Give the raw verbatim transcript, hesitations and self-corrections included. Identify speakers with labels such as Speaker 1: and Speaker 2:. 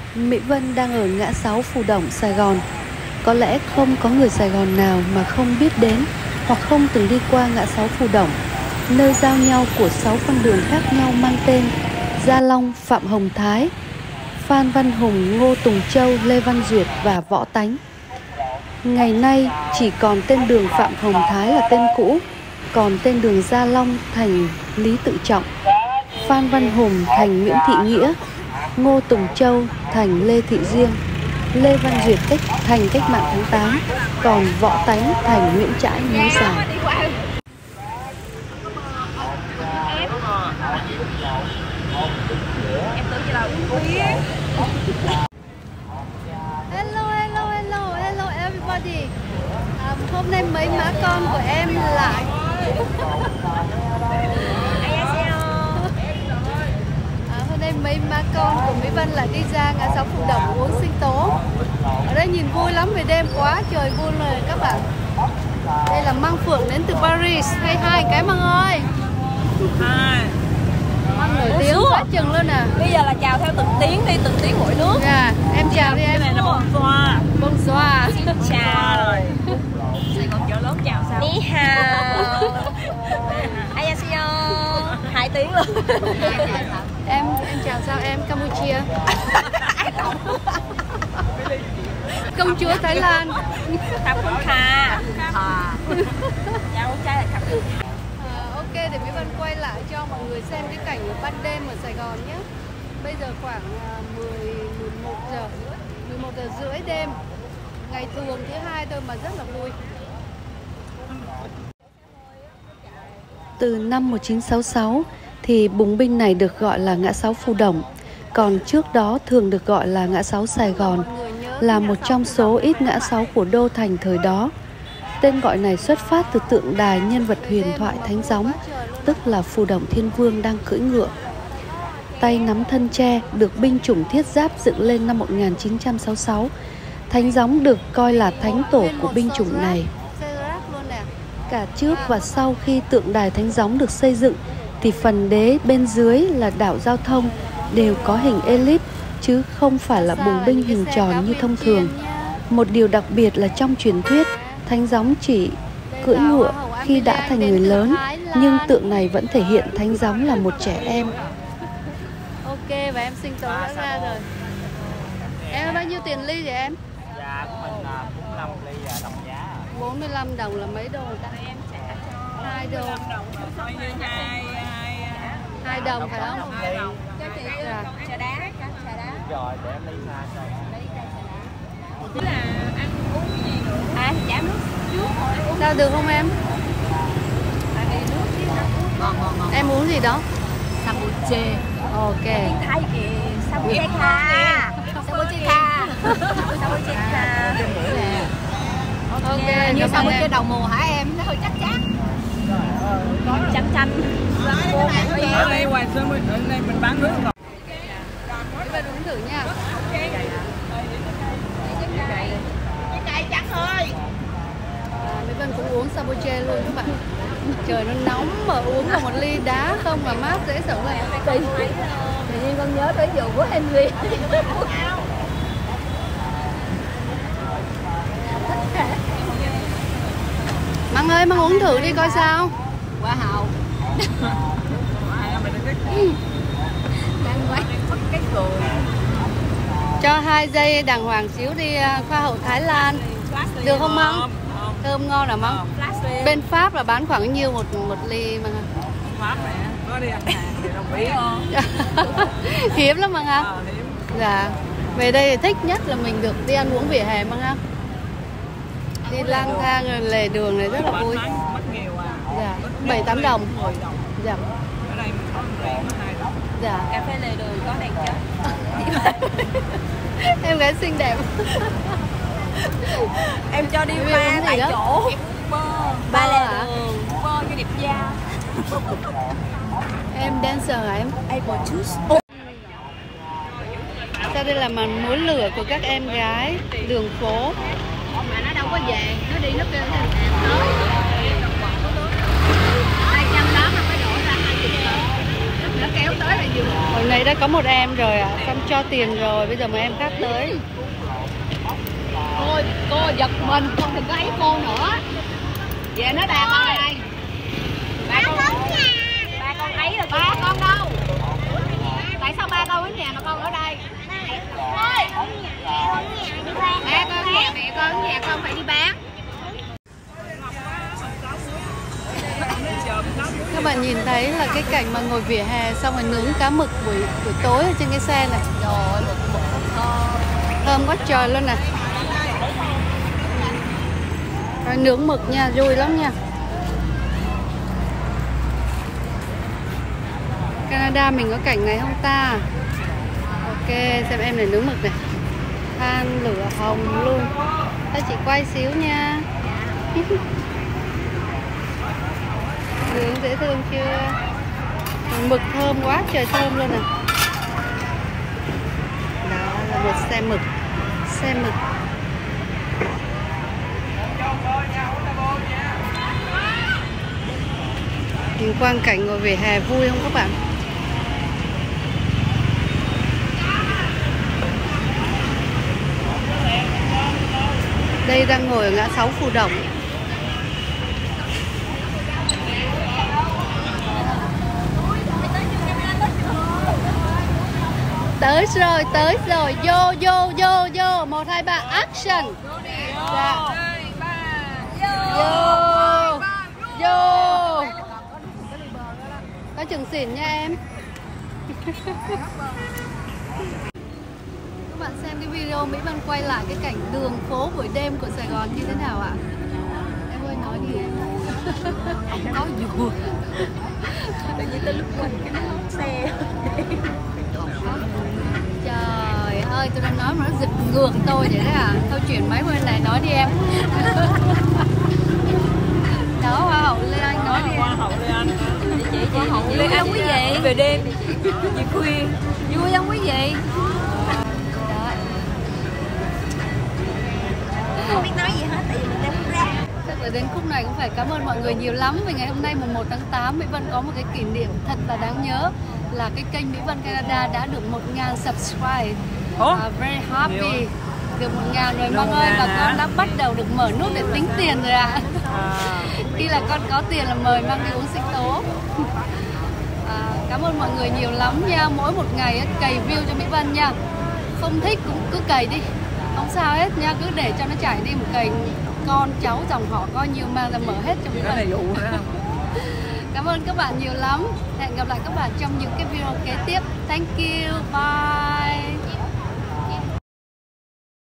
Speaker 1: Mỹ Vân đang ở ngã sáu Phù Đổng, Sài Gòn. Có lẽ không có người Sài Gòn nào mà không biết đến hoặc không từng đi qua ngã sáu Phù Đổng, nơi giao nhau của sáu con đường khác nhau mang tên Gia Long, Phạm Hồng Thái, Phan Văn Hùng, Ngô Tùng Châu, Lê Văn Duyệt và Võ Tánh. Ngày nay chỉ còn tên đường Phạm Hồng Thái là tên cũ, còn tên đường Gia Long thành Lý Tự Trọng, Phan Văn Hùng thành Nguyễn Thị Nghĩa, Ngô Tùng Châu thành Lê Thị Riêng, Lê Văn Duyệt cách thành Cách mạng tháng tám, còn Võ Tánh thành Nguyễn Trãi Nối Dài.
Speaker 2: Hello, hello, hello, hello everybody. Um, hôm nay mấy má con của em lại à, hôm nay mấy má con của Mỹ Vân lại đi ra ngã sáu Phù Đổng uống sinh tố. Ở đây nhìn vui lắm, về đêm quá trời vui rồi các bạn. Đây là Măng Phượng đến từ Paris. Hay hai cái Măng ơi.
Speaker 3: Hai.
Speaker 2: Măng nổi tiếng quá chừng luôn à.
Speaker 3: Bây giờ là chào theo từng tiếng đi, từng tiếng mỗi nước.
Speaker 2: Dạ, em chào đi em.
Speaker 3: Cái này là bonsoir.
Speaker 2: Bonsoir.
Speaker 3: Xin chào. Sài Gòn chợ lớn chào sao? Ni hao. Annyeonghaseyo. Hai tiếng luôn.
Speaker 2: Em em chào sao em? Campuchia. Công chúa Thái Lan.
Speaker 3: Cảm ơn kha. Chào con trai là cảm ơn.
Speaker 2: Ok, để Mỹ Vân quay lại cho mọi người xem cái cảnh ban đêm ở Sài Gòn nhé. Bây giờ khoảng mười, mười một giờ, mười một giờ rưỡi đêm. Ngày thường thứ hai thôi mà rất là vui.
Speaker 1: Từ năm một nghìn chín trăm sáu mươi sáu thì bùng binh này được gọi là ngã sáu Phù Đổng, còn trước đó thường được gọi là ngã sáu Sài Gòn, là một trong số ít ngã sáu của đô thành thời đó. Tên gọi này xuất phát từ tượng đài nhân vật huyền thoại Thánh Gióng, tức là Phù Đổng Thiên Vương đang cưỡi ngựa, tay nắm thân tre, được binh chủng thiết giáp dựng lên năm một nghìn chín trăm sáu mươi sáu. Thánh Gióng được coi là thánh tổ của binh chủng này. Cả trước và sau khi tượng đài Thánh Gióng được xây dựng thì phần đế bên dưới là đảo giao thông đều có hình elip chứ không phải là bùng binh hình tròn như thông thường. Một điều đặc biệt là trong truyền thuyết, Thánh Gióng chỉ cưỡi ngựa khi đã thành người lớn, nhưng tượng này vẫn thể hiện Thánh Gióng là một trẻ em.
Speaker 2: Ok, và em sinh tố đã ra rồi. Em bao nhiêu tiền ly vậy em?
Speaker 4: Dạ của mình là bốn mươi lăm ly và đồng giá.
Speaker 2: bốn mươi lăm đồng là mấy đô ta?
Speaker 3: Em trả cho
Speaker 2: hai đô.
Speaker 3: Coi như hai
Speaker 2: hai đồng phải không?
Speaker 3: hai đồng. Cho chị
Speaker 2: dạ.
Speaker 3: Trà đá, trà đá.
Speaker 4: Rồi để em ly xa cho.
Speaker 3: Tức là ăn uống gì nữa. À thì trả nước trước thôi.
Speaker 2: Sao được không em?
Speaker 3: Tại vì nước chứ ngon ngon ngon.
Speaker 2: Em uống gì đó?
Speaker 3: Sambuche.
Speaker 2: Ok.
Speaker 3: Tiếng Thái kìa. Sambuche kha. Sambuche kha. Sambuche kha.
Speaker 2: Ok,
Speaker 3: như
Speaker 2: sambuche
Speaker 3: cái đầu mùa hả em? Nó hơi chắc chắc. Có chanh chanh.
Speaker 4: Ở đây ngoài sân mình ở đây mình bán nước rồi.
Speaker 2: Mỹ Vân uống thử nha.
Speaker 3: Cái trắng thôi.
Speaker 2: À, Mỹ Vân cũng uống sambuche luôn các bạn. Trời nó nóng mà uống vào một ly đá không mà mát dễ sống này.
Speaker 3: Tự nhiên con nhớ tới vụ của Henry.
Speaker 2: Măng ơi, Măng uống thử đi coi sao.
Speaker 3: Quả hào. Đang quay mất cái cười.
Speaker 2: Cho hai giây đàng hoàng xíu đi Hoa hậu Thái Lan. Được không Măng? Thơm ngon hả Măng? Bên Pháp là bán khoảng nhiêu một một ly Măng?
Speaker 4: Pháp này có đi ăn hàng thì đồng ý không?
Speaker 2: Hiếm lắm Măng ha?
Speaker 4: À, hiếm.
Speaker 2: Dạ. Về đây thì thích nhất là mình được đi ăn uống vỉa hè Măng ha? Đi lang thang lề đường này rất là vui.
Speaker 4: Mất nhiều à.
Speaker 2: Dạ, bảy tám đồng.
Speaker 4: mười đồng.
Speaker 2: Dạ.
Speaker 4: Ở đây mình có rẻ mất hai đồng.
Speaker 2: Dạ.
Speaker 3: Cà phê lề đường có đèn chết.
Speaker 2: Em gái xinh đẹp.
Speaker 3: Em cho đi
Speaker 2: Em
Speaker 3: ba
Speaker 2: uống gì
Speaker 3: tại
Speaker 2: đó?
Speaker 3: chỗ. Bơ. Ba
Speaker 2: Bơ
Speaker 3: lề
Speaker 2: hả?
Speaker 3: đường. Bơ cho đẹp da.
Speaker 2: Em dancer hả em?
Speaker 3: Apple juice.
Speaker 2: Sau đây là màn múa lửa của các em gái đường phố.
Speaker 3: Mà nó đâu có về, nó đi nó kêu cho hàng tới. Hai trăm đó mà phải đổ ra hai chục
Speaker 2: nó kéo tới là dừng.
Speaker 1: Hồi nãy đã có một em rồi ạ, à. Con cho tiền rồi, bây giờ một em khác tới.
Speaker 2: Cô, cô giật mình, con đừng có ấy cô nữa. Về nói ba con đây. Ba con ba con ấy rồi. Ba con đâu? Tại sao ba con ở nhà mà con ở đây? Ba con nhà, mẹ con ở nhà, con phải đi bán.
Speaker 1: Các bạn nhìn thấy là cái cảnh mà ngồi vỉa hè xong rồi nướng cá mực buổi buổi tối ở trên cái xe này.
Speaker 2: Trời, mực mực thơm.
Speaker 1: Thơm quá trời luôn nè. Rồi nướng mực nha, vui lắm nha. Canada mình có cảnh này không ta? Ok, xem em này nướng mực này. Than lửa hồng luôn. Ta chỉ quay xíu nha. Nướng dễ thương chưa? Mực thơm quá trời thơm luôn nè. Đó là một xe mực. Xe mực. Nhìn quang cảnh ngồi vỉa hè vui không các bạn? Đây đang ngồi ở ngã sáu Phù Đổng. Tới rồi, tới rồi. Vô, vô, vô, vô. Một, hai, ba, action. Dạ. Vô. Vô. Có chừng xỉn nha em. Các bạn xem cái video Mỹ Vân quay lại cái cảnh đường phố buổi đêm của Sài Gòn như thế nào ạ? Em ơi nói đi em. Không có dù.
Speaker 3: Tự nhiên tới lúc mình cái nó xe.
Speaker 1: Trời ơi, tôi đang nói mà nó giật ngược tôi vậy đấy à. Thôi chuyển máy bên này nói đi em. Đó, Hoa hậu Lê Anh nói đi em.
Speaker 4: Hoa hậu Lê Anh.
Speaker 3: Chị chị Hoa hậu Lê Anh quý vị. Về đêm, về khuya. Vui không quý vị? Không biết nói gì hết tại vì mình đang ra.
Speaker 1: Chắc là đến khúc này cũng phải cảm ơn mọi người nhiều lắm. Vì ngày hôm nay mùng một tháng tám Mỹ Vân có một cái kỷ niệm thật là đáng nhớ. Là cái kênh Mỹ Vân Canada đã được một nghìn subscribe. uh, Very happy. Được một nghìn rồi Mong ơi. Và con đã bắt đầu được mở nút để tính tiền rồi ạ. À. Khi là con có tiền là mời Mang đi uống sinh tố. à, Cảm ơn mọi người nhiều lắm nha. Mỗi một ngày cày view cho Mỹ Vân nha. Không thích cũng cứ cày đi, không sao hết nha, cứ để cho nó chảy đi, một cày con cháu dòng họ coi nhiều mang ra mở hết cho Mỹ Vân. Cảm ơn các bạn nhiều lắm. Hẹn gặp lại các bạn trong những cái video kế tiếp. Thank you, bye.